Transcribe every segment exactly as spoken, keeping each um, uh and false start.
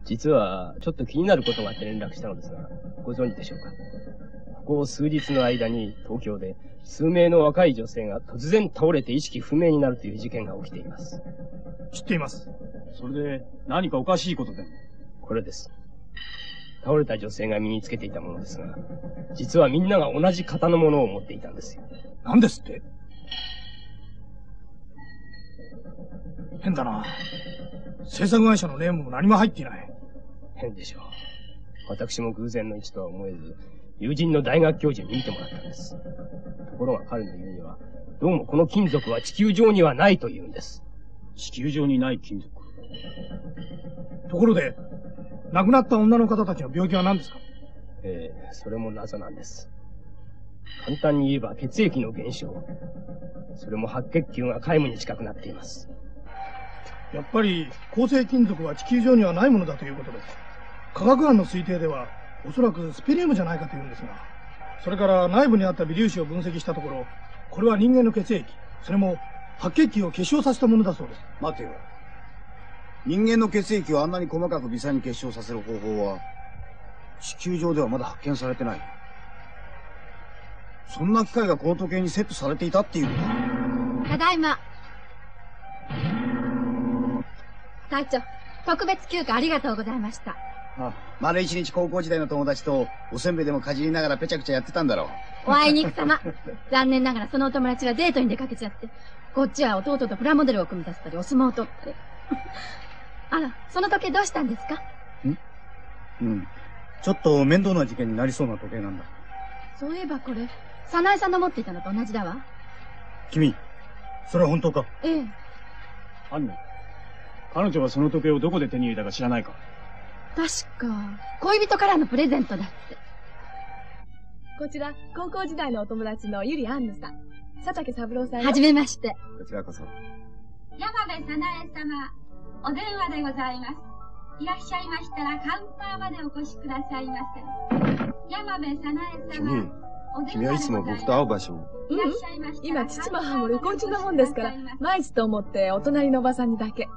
実は、ちょっと気になることがあって連絡したのですが、ご存知でしょうか。ここ数日の間に東京で数名の若い女性が突然倒れて意識不明になるという事件が起きています。 知っています。 それで何かおかしいことでも？ これです。倒れた女性が身につけていたものですが、実はみんなが同じ型のものを持っていたんですよ。 何ですって？変だな。制作会社のネームも何も入っていない。 変でしょう。私も偶然の一とは思えず、友人の大学教授に見てもらったんです。ところが彼の言うには、どうもこの金属は地球上にはないと言うんです。 地球上にない金属？ ところで、亡くなった女の方たちの病気は何ですか？ ええ、それも謎なんです。簡単に言えば血液の減少。それも白血球が皆無に近くなっています。 やっぱり構成金属は地球上にはないものだということです。科学班の推定ではおそらくスペリウムじゃないかというんですが、それから内部にあった微粒子を分析したところ、これは人間の血液、それも白血球を結晶させたものだそうです。 待てよ。人間の血液をあんなに細かく微細に結晶させる方法は地球上ではまだ発見されてない。そんな機械がこの時計にセットされていたっていうのか。 ただいま。隊長、特別休暇ありがとうございました。 ああ、丸一日高校時代の友達とおせんべいでもかじりながらぺちゃくちゃやってたんだろう。 おあいにくさま。残念ながらそのお友達はデートに出かけちゃって、こっちは弟とプラモデルを組み立てたりお相撲を取って。あら、その時計どうしたんですか？ んうん。ちょっと面倒な事件になりそうな時計なんだ。 そういえばこれ、早苗さんの持っていたのと同じだわ。 君、それは本当か？ ええ。 アンナ、彼女はその時計をどこで手に入れたか知らないか？ 確か、恋人からのプレゼントだって。 こちら、高校時代のお友達のゆりあんぬさん。佐竹三郎さんよ。 はじめまして。 こちらこそ。 山部早苗様、お電話でございます。いらっしゃいましたらカウンターまでお越しくださいませ。山部早苗様。 君、君はいつも僕と会う場所を。 うん、今父も母も旅行中なもんですから、毎日と思ってお隣のおばさんにだけ。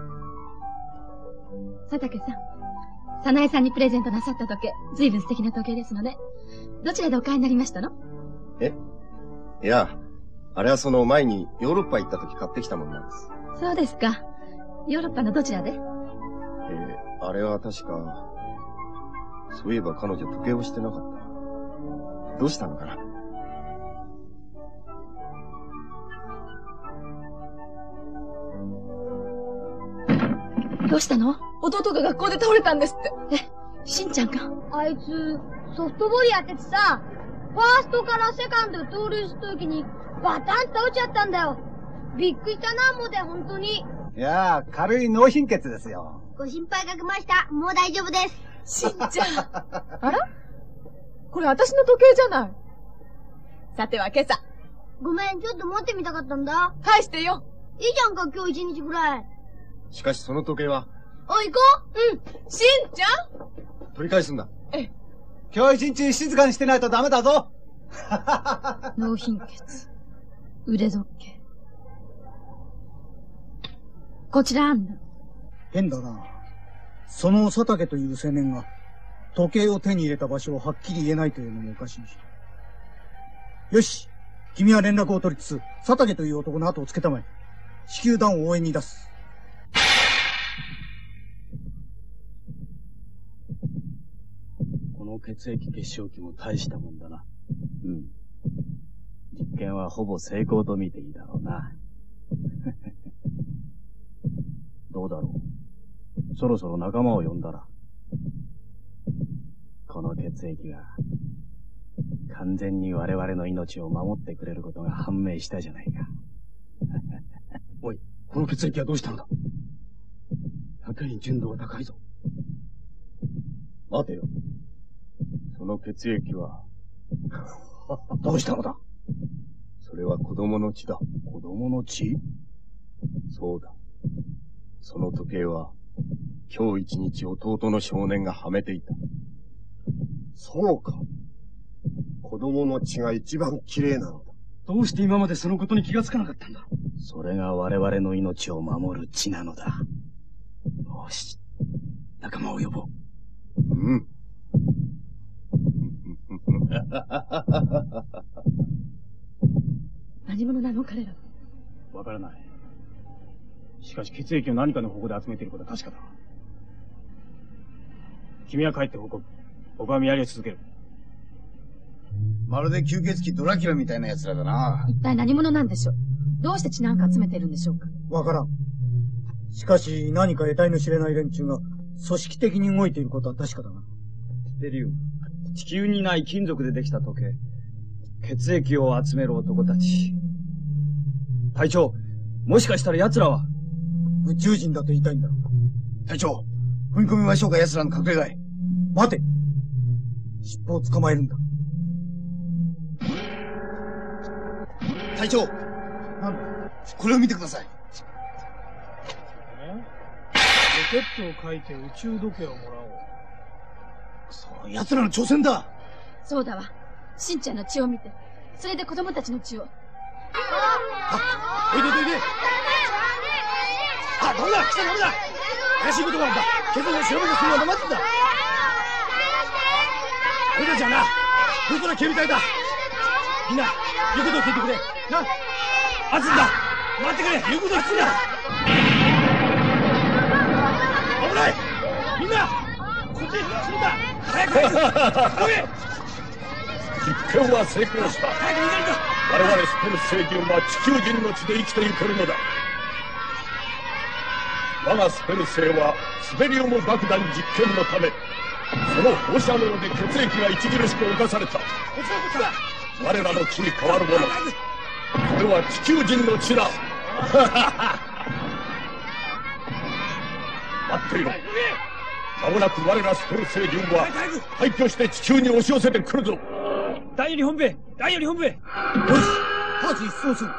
佐竹さん、早苗さんにプレゼントなさった時計、ずいぶん素敵な時計ですのね。どちらでお買いになりましたの？ えいや、あれはその前にヨーロッパ行った時買ってきたものなんです。 そうですか。ヨーロッパのどちらで？えー、あれは確か、そういえば彼女時計をしてなかった。どうしたのかな？ どうしたの？ 弟が学校で倒れたんですって。 え、しんちゃんが？ あいつ、ソフトボールやっててさ、ファーストからセカンド盗塁した時に、バタン倒れちゃったんだよ。びっくりしたな、もうで、本当に。 いやー、軽い脳貧血ですよ。 ご心配かけました。もう大丈夫です。 しんちゃん。あら？これ私の時計じゃない。さては今朝。 ごめん、ちょっと持ってみたかったんだ。 返してよ。 いいじゃんか、今日一日ぐらい。 しかしその時計は。 おい、行こう。うん。しんちゃん取り返すんだ。 ええ。 今日一日静かにしてないとダメだぞ。 脳貧血。腕時計。こちらあんの。 変だな。その佐竹という青年が、時計を手に入れた場所をはっきり言えないというのもおかしいし。よし、君は連絡を取りつつ、佐竹という男の後をつけたまえ。子宮弾を応援に出す。 この血液結晶機も大したもんだな。うん。実験はほぼ成功と見ていいだろうな。どうだろう。そろそろ仲間を呼んだら。この血液が完全に我々の命を守ってくれることが判明したじゃないか。 おい、この血液はどうしたんだ？やけに純度が高いぞ。 待てよ。その血液はどうしたのだ？ それは子供の血だ。 子供の血？ そうだ。その時計は今日一日弟の少年がはめていた。 そうか。子供の血が一番綺麗なのだ。 どうして今までそのことに気がつかなかったんだろう。それが我々の命を守る血なのだ。よし。 仲間を呼ぼう。 うん。 何者なの彼ら。 わからない。しかし血液を何かの方法で集めていることは確かだ。君は帰って報告。僕は見張りを続ける。 まるで吸血鬼ドラキュラみたいな奴らだな。 一体何者なんでしょう。どうして血なんか集めてるんでしょうか。 わからん。しかし何か得体の知れない連中が組織的に動いていることは確かだな。 スペリウム。地球にない金属でできた時計。血液を集める男たち。隊長、もしかしたら奴らは宇宙人だと言いたいんだろう。 隊長、踏み込みましょうか、奴らの隠れ家へ。 待て。尻尾を捕まえるんだ。 隊長、 なんだこれを見てください。 え？ロケットを書いて宇宙時計をもらおう。 そう、奴らの挑戦だ。 そうだわ。しんちゃんの血を見て、それで子供たちの血を。 あ、おいでおいでおいで。あ、ダメだ、来たダメだ。怪しいことがあるんだ。警察が調べてするのは黙ってんだ。俺たちはな、ウルトラ警備隊だ。みんな、言うことを聞いてくれ。な、熱いんだ。待ってくれ。言うことを聞くんだ。危ない。みんな、こっちへ避難するんだ。早く早く。おい。 実験は成功した。 早く逃げるんだ。 我々スペルス星人は地球人の血で生きていけるのだ。我がスペル星はスベリウム爆弾実験のため、その放射能で血液が著しく侵された。 こっちだこっちだ。 我らの血に変わるもの。それは地球人の血だ。待っていろ。まもなく我らスペル星人は廃墟して地球に押し寄せてくるぞ。 第二本部へ第二本部へ。よし、 直ちに出動する。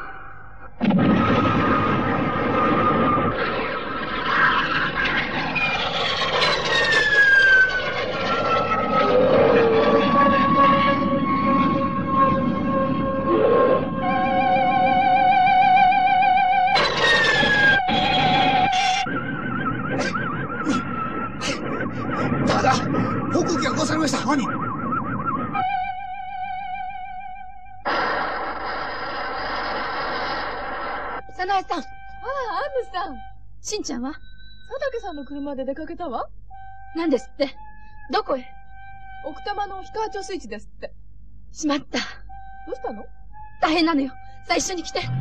だだ、航空機が壊されました。何？ 早苗さん。 あら、アンヌさん。 しんちゃんは？ 佐竹さんの車で出かけたわ。 何ですって？どこへ？ 奥多摩の氷川町スイッチですって。 しまった。 どうしたの？ 大変なのよ。さあ一緒に来て。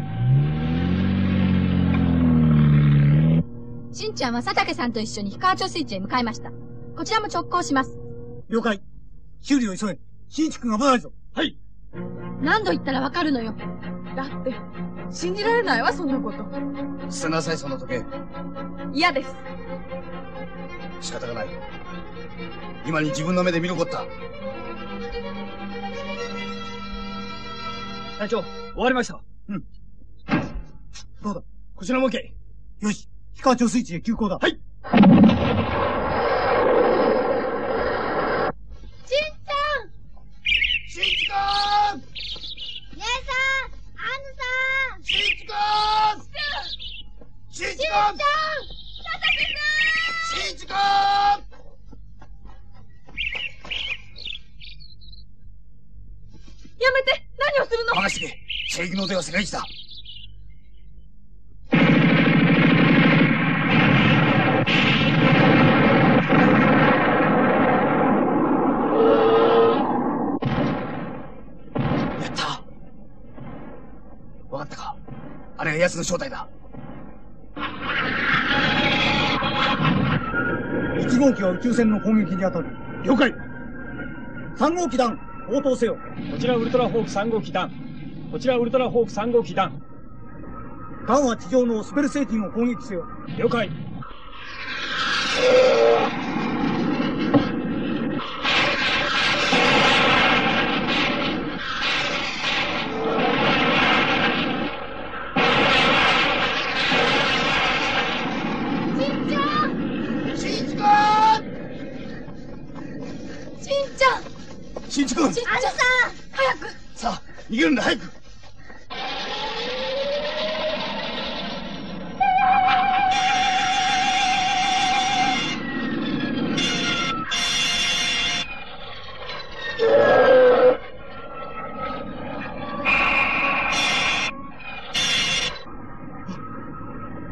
しんちゃんは佐竹さんと一緒に氷川町スイッチへ向かいました。こちらも直行します。 了解。修理を急げ。新一君危ないぞ。 はい。 何度言ったらわかるのよ。 だって、信じられないわ、そんなこと。 捨てなさい、そんな時計。 嫌です。 仕方がない。今に自分の目で見ることだ。 隊長、終わりました。 うん。どうだ？ こちらも OK。 よし、氷川町スイッチへ急行だ。 はい。 しんちゃん！ しんちくん！ 姉さん！アンヌさん！ しんちくん！しんちくん！ しんちゃん！佐竹さん！しんちくん！ やめて！何をするの？ 任せてけ。正義の腕は世界一だ。やった。わかったか？あれが奴の正体だ。 いち号機は宇宙船の攻撃に当たる。 了解。 さん号機団、応答せよ。 こちらウルトラホークさん号機団。こちらウルトラホークさん号機団。 団は地上のスペル星人を攻撃せよ。 了解。 しんちくん！ アンヌさん！ 早く！ さあ、逃げるんだ、早く！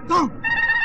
ダン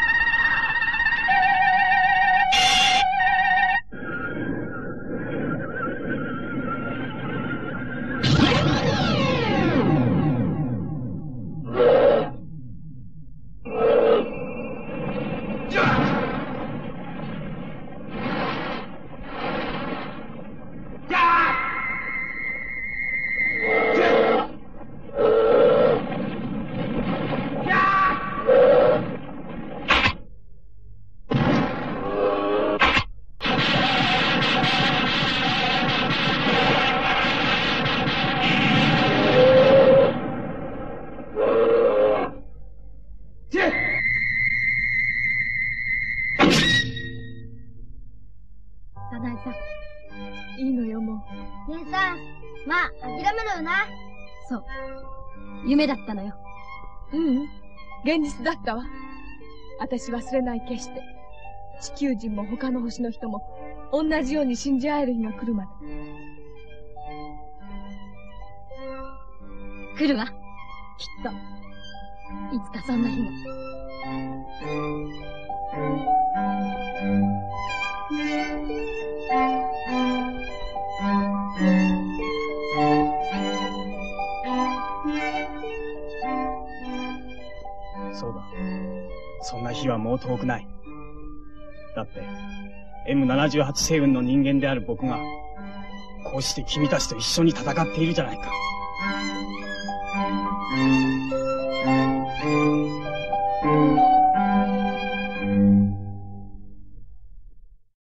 夢だったのよ。 ううん、現実だったわ。私忘れない決して。地球人も他の星の人も同じように信じ合える日が来るまで。 来るわ。きっと。いつかそんな日が。 そうだ。そんな日はもう遠くない。だって、エムななじゅうはち 星雲の人間である僕が、こうして君たちと一緒に戦っているじゃないか。